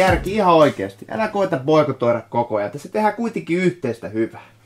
järki ihan oikeasti. Älä koita boikotoida koko ajan. Tässä tehdään kuitenkin yhteistä hyvää.